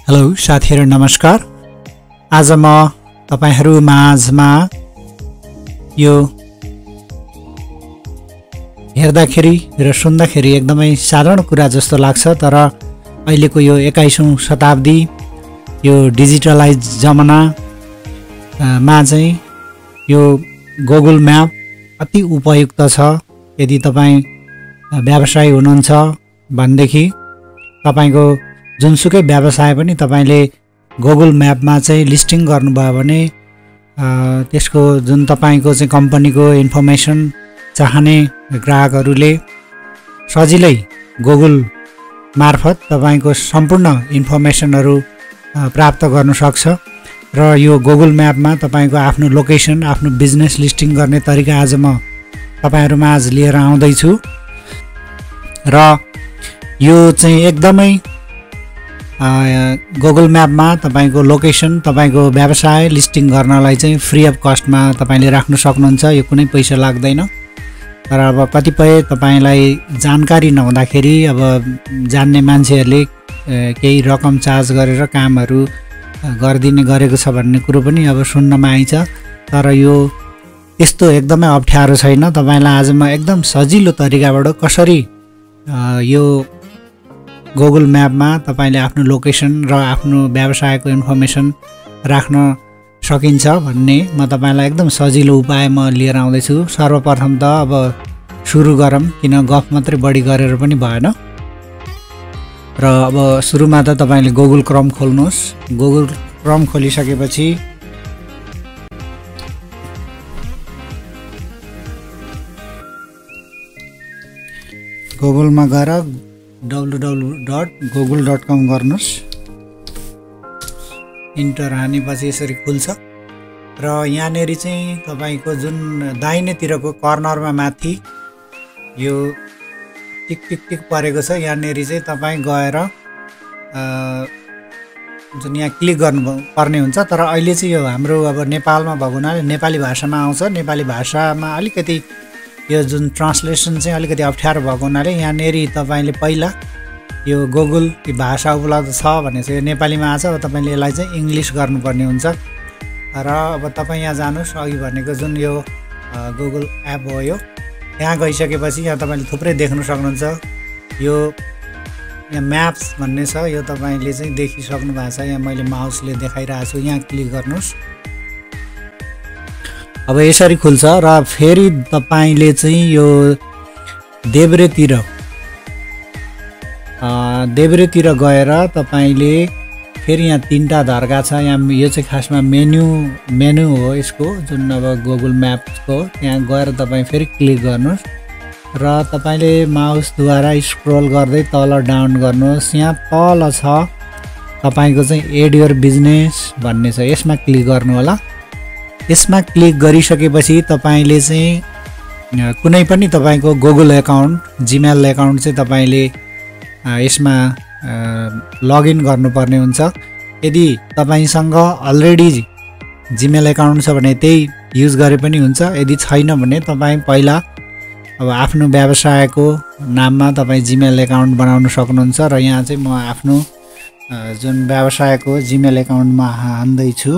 Hello साथीहरु नमस्कार। आज म तपाईहरु माझमा यो हेर्दाखेरि र सुन्दाखेरि एकदमै साधारण कुरा जस्तो लाग्छ, तर अहिलेको यो 21औं शताब्दी यो डिजिटलाइज जमाना मा चाहिँ यो गुगल म्याप अति उपयुक्त छ। यदि तपाई व्यवसायी हुनुहुन्छ भनेदेखि तपाईको जुनसुकै व्यवसाय पनि तपाईले गुगल म्यापमा चाहिँ लिस्टिङ गर्नुभयो भने त्यसको जुन तपाईको चाहिँ कम्पनीको इन्फर्मेसन चाहने ग्राहकहरूले सजिलै गुगल मार्फत तपाईको सम्पूर्ण इन्फर्मेसनहरू प्राप्त गर्न सक्छ। र यो गुगल म्यापमा तपाईको आफ्नो लोकेसन, आफ्नो बिजनेस लिस्टिङ गर्ने तरिका आज म तपाईहरुमा आज लिएर आउँदै छु। र यो चाहिँ एकदमै गुगल म्यापमा तपाईको लोकेसन, तपाईको व्यवसाय लिस्टिङ गर्नलाई चाहिँ फ्री अफ कस्टमा तपाईले राख्न सक्नुहुन्छ। यो कुनै पैसा लाग्दैन। तर अब कतिपय तपाईलाई जानकारी नहुँदाखेरि अब जान्ने मान्छेहरूले केही रकम चार्ज गरेर कामहरू गर्दिने गरेको छ भन्ने कुरो पनि अब सुन्नमा आइन्छ। तर यो त्यस्तो एकदमै अप्ठ्यारो छैन। तपाईलाई आज म एकदम सजिलो तरिकाबाट कसरी यो गुगल म्यापमा तपाईले आफ्नो लोकेसन र आफ्नो व्यवसायको इन्फर्मेसन राख्न सकिन्छ भन्ने म तपाईलाई एकदम सजिलो उपाय म लिएर आउँदै छु। सर्वप्रथम त अब सुरु गरौँ, किन गफ मात्रै बढी गरेर पनि भएन। र अब सुरुमा त तपाईले गुगल क्रोम खोल्नुहोस्। गुगल क्रोम खोलिसकेपछि गुगलमा गएर www.google.com गर्नुस्। इन्टर हानेपछि यसरी खुल्छ। र यहाँनेरि चाहिँ तपाईको जुन दाहिनेतिरको कर्नरमा माथि यो टिक टिक टिक परेको छ, यहाँनेरि चाहिँ तपाई गएर जुन यहाँ क्लिक गर्नु पर्ने हुन्छ। तर अहिले चाहिँ यो हाम्रो अब नेपालमा भएको हुनाले नेपाली भाषामा आउँछ। नेपाली भाषामा अलिकति यो जुन ट्रान्सलेसन चाहिँ अलिकति अप्ठ्यारो भएको हुनाले यहाँनेरि तपाईले पहिला यो गुगल भाषा उपलब्ध छ भने चाहिँ यो नेपालीमा आछ। अब तपाईले यसलाई चाहिँ इङ्ग्लिस गर्नुपर्ने हुन्छ। र अब तपाई यहाँ जानुस्। अघि भनेको जुन यो गुगल एप हो, यो यहाँ गइसकेपछि यहाँ तपाईले थुप्रै देख्न सक्नुहुन्छ। यो यहाँ म्याप्स भन्ने छ, यो तपाईले चाहिँ देखिसक्नु भएको छ। यहाँ मैले माउसले देखाइरहेको छु। यहाँ क्लिक गर्नुस्। अब यसरी खुल्छ। र फेरि तपाईले चाहिँ यो देब्रेतिर गएर तपाईले फेरि यहाँ तीनटा धर्का छ। यहाँ यो चाहिँ खासमा मेन्यु हो यसको, जुन अब गुगल म्यापको। त्यहाँ गएर तपाईँ फेरि क्लिक गर्नुहोस् र तपाईले माउसद्वारा स्क्रोल गर्दै तल डाउन गर्नुहोस्। यहाँ तल छ तपाईको चाहिँ एड योर बिजनेस भन्ने छ, यसमा क्लिक गर्नु होला। यसमा क्लिक गरिसकेपछि तपाईले चाहिँ कुनै पनि तपाईको गुगल एकाउन्ट, जीमेल एकाउन्ट चाहिँ तपाईले यसमा लगइन गर्नुपर्ने हुन्छ। यदि तपाईसँग अलरेडी जीमेल एकाउन्ट छ भने त्यही युज गरे पनि हुन्छ। यदि छैन भने तपाईँ पहिला अब आफ्नो व्यवसायको नाममा तपाईँ जीमेल एकाउन्ट बनाउन सक्नुहुन्छ। र यहाँ चाहिँ म आफ्नो जुन व्यवसायको जीमेल एकाउन्टमा हान्दैछु।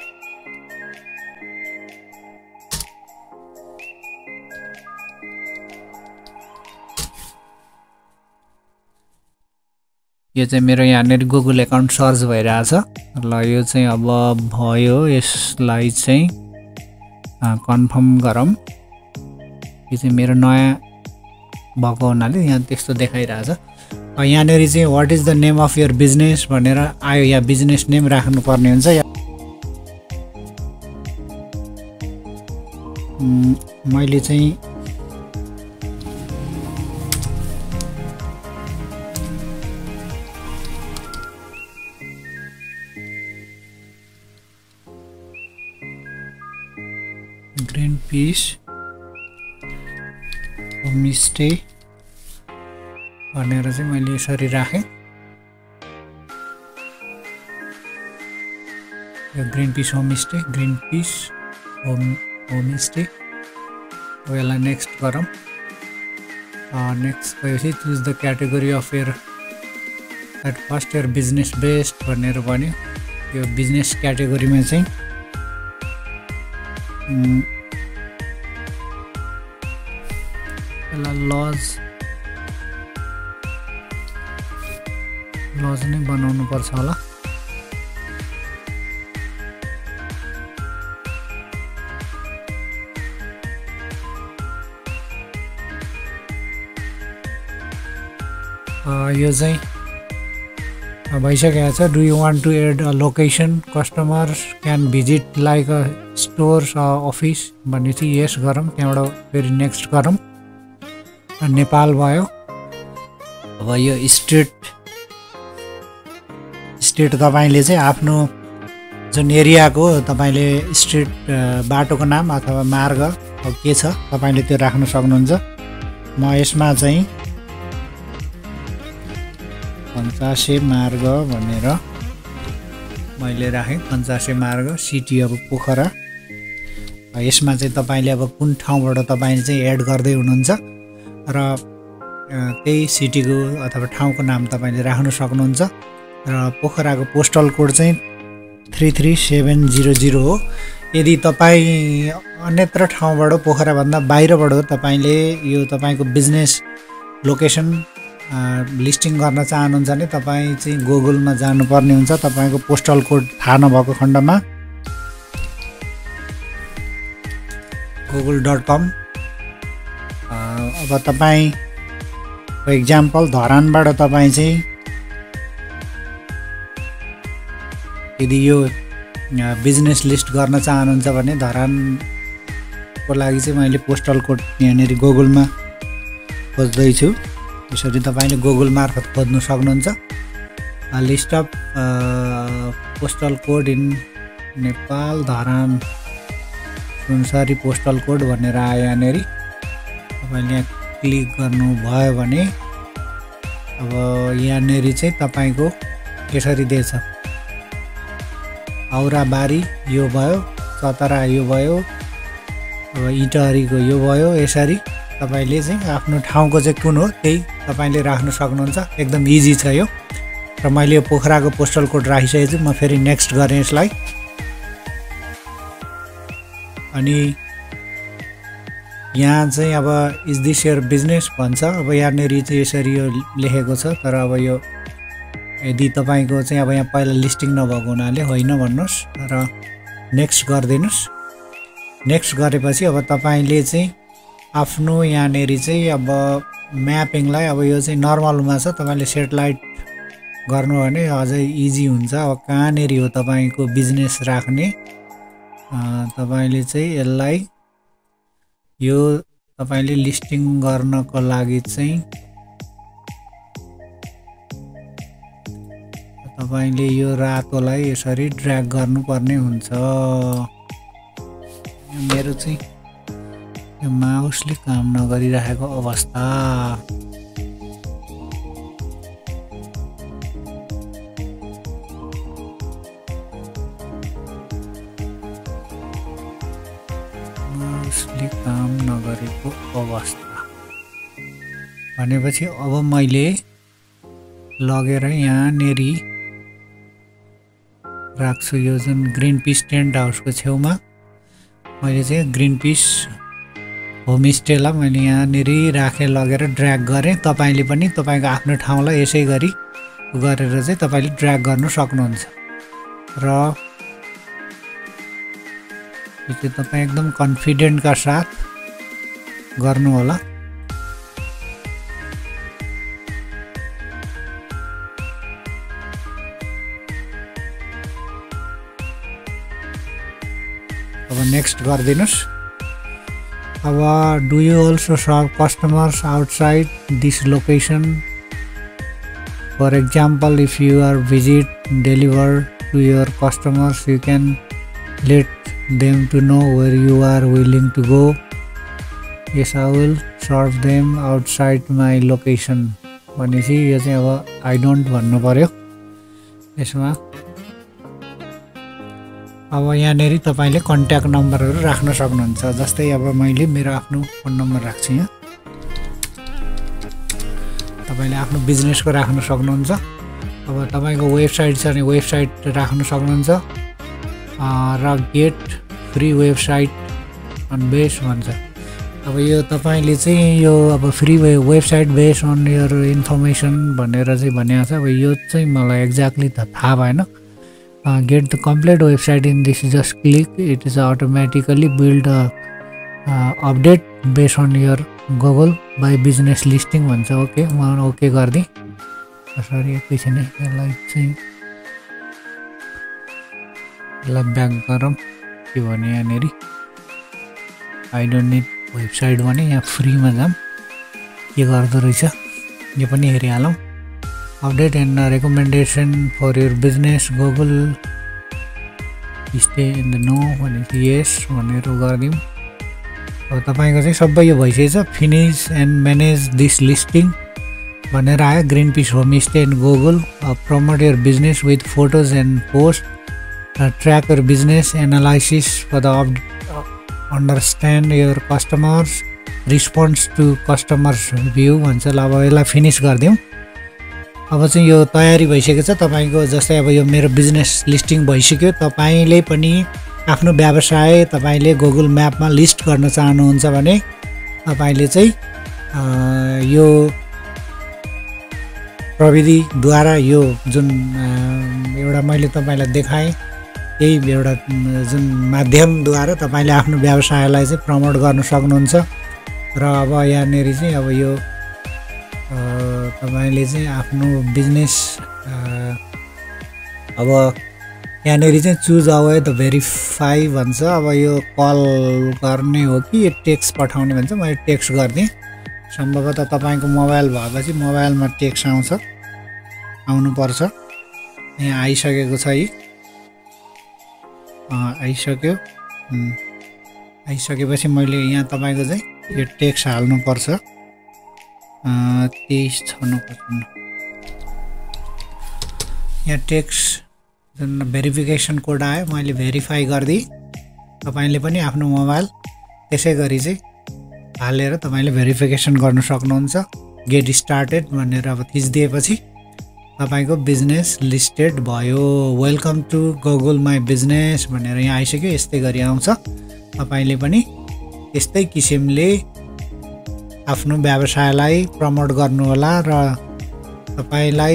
यो चाहिँ मेरो यहाँनिर गुगल एकाउन्ट सर्च भइरहेछ। ल यो चाहिँ अब भयो। यसलाई चाहिँ कन्फर्म गरौँ। यो चाहिँ मेरो नयाँ भएको हुनाले यहाँ त्यस्तो देखाइरहेछ। यहाँनिर चाहिँ what is the name of your business भनेर आयो। यहाँ बिजनेस नेम राख्नुपर्ने हुन्छ। मैले चाहिँ ग्रीन पिस होमस्टे भनेर चाहिँ मैले यसरी राखेँ। यो green peace homestay, green peace homestay. यसलाई नेक्स्ट गरौँ। नेक्स्ट गएपछि choose the category of your at first year business based भनेर भन्यो। यो बिजनेस क्याटेगोरीमा चाहिँ लज नै बनाउनु पर्छ होला। यो चाहिँ भइसकेको छ। Do you want to add a location customers can visit like a stores office भने चाहिँ यस गरौँ। त्यहाँबाट फेरि नेक्स्ट गरौँ। नेपाल भयो। अब यो स्टेट तपाईँले चाहिँ आफ्नो जुन एरियाको तपाईँले स्ट्रिट बाटोको नाम अथवा मार्ग के छ तपाईँले त्यो राख्न सक्नुहुन्छ। म यसमा चाहिँ पञ्चासे मार्ग भनेर मैले राखेँ। पञ्चासे मार्ग सिटी अब पोखरा। यसमा चाहिँ तपाईँले अब कुन ठाउँबाट तपाईँले चाहिँ एड गर्दै हुनुहुन्छ र त्यही सिटीको अथवा ठाउँको नाम तपाईँले राख्न सक्नुहुन्छ। र पोखराको पोस्टल कोड चाहिँ 33700 हो। यदि तपाईँ अन्यत्र ठाउँबाट पोखराभन्दा बाहिरबाट तपाईँले यो तपाईँको बिजनेस लोकेसन लिस्टिङ गर्न चाहनुहुन्छ भने तपाईँ चाहिँ गुगलमा जानुपर्ने हुन्छ। तपाईँको पोस्टल कोड थाहा नभएको खण्डमा google.com। अब तपाईँ फर इक्जाम्पल धरानबाट तपाईँ चाहिँ यदि यो बिजनेस लिस्ट गर्न चाहनुहुन्छ भने धरानको लागि चाहिँ मैले पोस्टल कोड यहाँनिर गुगलमा खोज्दैछु। यसरी तपाईँले गुगल मार्फत खोज्न सक्नुहुन्छ। List of postal code in Nepal Dharan Sunsari postal code भनेर आयो यहाँनिर। तपाईँले यहाँ क्लिक गर्नुभयो भने अब यहाँनिर चाहिँ तपाईँको यसरी दिएछ। औराबारी यो भयो, चतरा यो भयो, अब इटहरीको यो भयो। यसरी तपाईँले चाहिँ आफ्नो ठाउँको चाहिँ कुन हो त्यही तपाईँले राख्न सक्नुहुन्छ। एकदम इजी छ यो। र मैले यो पोखराको पोस्टल कोड राखिसकेको छु। म फेरि नेक्स्ट गरेँ यसलाई। अनि यहाँ चाहिँ अब इज दिस योर बिजनेस भन्छ। अब यहाँनिर चाहिँ यसरी यो लेखेको छ। तर अब यो यदि तपाईँको चाहिँ अब यहाँ पहिला लिस्टिङ नभएको हुनाले होइन भन्नुहोस् र नेक्स्ट गरिदिनुहोस्। नेक्स्ट गरेपछि अब तपाईँले चाहिँ आफ्नो यहाँनिर चाहिँ अब म्यापिङलाई अब यो चाहिँ नर्मलमा छ। तपाईँले सेटेलाइट गर्नु भने अझै इजी हुन्छ। अब कहाँनिर हो तपाईँको बिजनेस राख्ने तपाईँले चाहिँ यसलाई यो तपाईँले लिस्टिङ गर्नको लागि चाहिँ तपाईँले यो रातोलाई यसरी ड्र्याग गर्नुपर्ने हुन्छ। मेरो चाहिँ यो माउसले काम नगरिरहेको अवस्था। माउसले काम नगरेको अवस्था भनेपछि अब मैले लगेर यहाँनिर राख्छु। यो जुन ग्रिन पिस टेन्ट हाउसको छेउमा मैले चाहिँ ग्रिन पिस होमस्टेलाई मैले यहाँनिर राखेँ, लगेर ड्र्याग गरेँ। तपाईँले पनि तपाईँको आफ्नो ठाउँलाई यसै गरी गरेर चाहिँ तपाईँले ड्र्याग गर्नु सक्नुहुन्छ। र यो चाहिँ तपाईँ एकदम कन्फिडेन्टका साथ गर्नु होला। अब नेक्स्ट गरिदिनुहोस्। अब do you also serve customers outside this location? For example if you are visit deliver to your customers, you can let them to know where you are willing to go. Yes, I will serve them outside my location. भनेपछि यो चाहिँ अब I don't भन्नु पर्यो यसमा। अब यहाँनिर तपाईँले कन्ट्याक्ट नम्बरहरू राख्न सक्नुहुन्छ। जस्तै अब मैले मेरो आफ्नो फोन नम्बर राख्छु यहाँ। तपाईँले आफ्नो बिजनेसको राख्न सक्नुहुन्छ। अब तपाईको वेबसाइट छ भने वेबसाइट राख्न सक्नुहुन्छ र get free website on base भन्छ। अब यो तपाईले चाहिँ यो अब free website base on your information भनेर चाहिँ भनेको छ। अब यो चाहिँ मलाई एक्ज्याक्टली त थाहा भएन। Get the complete website in this just click it is automatically build update base on your Google by business listing भन्छ। ओके म ओके गरिदिएँ। सरी एकैछिन यसलाई चाहिँ यसलाई ब्याक गरौँ के भने यहाँनिर आई डोन्ट निड वेबसाइट भने यहाँ फ्रीमा जाऊँ के गर्दो रहेछ यो पनि हेरिहालौँ। Update and recommendation for your business Google stay in the know भनेपछि यस भनेर गरिदिउँ। अब तपाईँको चाहिँ सबै यो भइसकेछ। Finish and manage this listing भनेर आयो। Green peace homestay and Google promote your business with photos and post track your business analysis for the understand your customers response to customers view भन्छ। ल अब यसलाई finish गरिदिउँ। अब चाहिँ यो तयारी भइसकेको छ तपाईँको। जस्तै अब यो मेरो बिजनेस लिस्टिङ भइसक्यो। तपाईँले पनि आफ्नो व्यवसाय तपाईँले गुगल म्यापमा लिस्ट गर्न चाहनुहुन्छ भने तपाईँले चाहिँ यो प्रविधिद्वारा यो जुन एउटा मैले तपाईँलाई देखाएँ यही एउटा जुन माध्यमद्वारा तपाईँले आफ्नो व्यवसायलाई चाहिँ प्रमोट गर्न सक्नुहुन्छ। र अब यहाँनिर चाहिँ अब यो तपाईँले चाहिँ आफ्नो बिजनेस अब यहाँनिर चाहिँ चुज अवे द भेरिफाई भन्छ। अब यो कल गर्ने हो कि टेक्स्ट पठाउने भन्छ। मैले टेक्स्ट गरिदिएँ। सम्भवतः तपाईँको मोबाइल भएपछि मोबाइलमा टेक्स्ट आउनुपर्छ। यहाँ आइसकेको छ है। आइसक्यो। आइसकेपछि मैले यहाँ तपाईँको चाहिँ यो टेक्स्ट हाल्नुपर्छ। 2365 यहाँ टेक्स्ट जुन भेरिफिकेसन कोड आयो मैले भेरिफाई गरिदिएँ। तपाईँले पनि आफ्नो मोबाइल त्यसै गरी चाहिँ हालेर तपाईँले भेरिफिकेसन गर्न सक्नुहुन्छ। गेट स्टार्टेड भनेर अब थिचिदिएपछि तपाईँको बिजनेस लिस्टेड भयो। Welcome to Google my business भनेर यहाँ आइसक्यो। यस्तै गरी आउँछ। तपाईँले पनि यस्तै किसिमले आफ्नो व्यवसायलाई प्रमोट गर्नुहोला र तपाईँलाई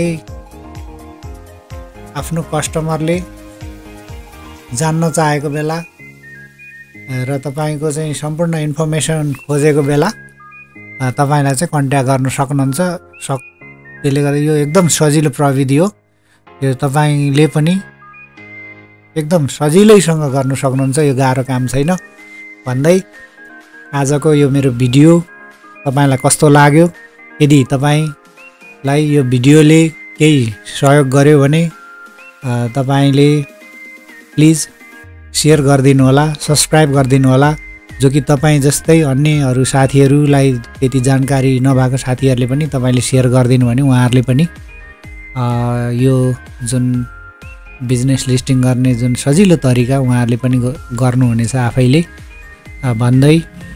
आफ्नो कस्टमरले जान्न चाहेको बेला र तपाईँको चाहिँ सम्पूर्ण इन्फर्मेसन खोजेको बेला तपाईँलाई चाहिँ कन्ट्याक्ट गर्न सक्नुहुन्छ। त्यसले गर्दा यो एकदम सजिलो प्रविधि हो। यो तपाईँले पनि एकदम सजिलैसँग गर्न सक्नुहुन्छ। यो गाह्रो काम छैन भन्दै आजको यो मेरो भिडियो तपाईलाई कस्तो लाग्यो? यदि तपाईलाई यो भिडियोले केही सहयोग गर्यो भने तपाईले प्लिज शेयर गरिदिनु होला, सब्स्क्राइब गरिदिनु होला। जो कि तपाईं जस्तै अन्यहरू साथीहरूलाई त्यति जानकारी नभएको साथीहरूले पनि तपाईले शेयर गरिदिनु भने उहाँहरूले पनि यो जुन बिजनेस लिस्टिङ गर्ने जुन सजिलो तरिका उहाँहरूले पनि गर्नुहुनेछ आफैले भन्दै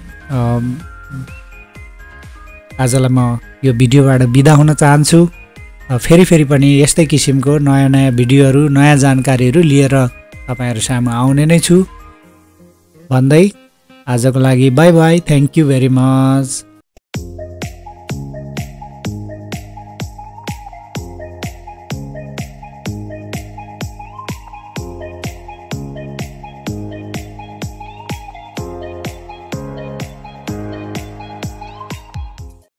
आजलाई म यो भिडियोबाट बिदा हुन चाहन्छु। फेरि पनि यस्तै किसिमको नयाँ भिडियोहरू, नयाँ जानकारीहरू लिएर तपाईहरु सामु आउने नै छु भन्दै आजको लागि bye bye. Thank you very much.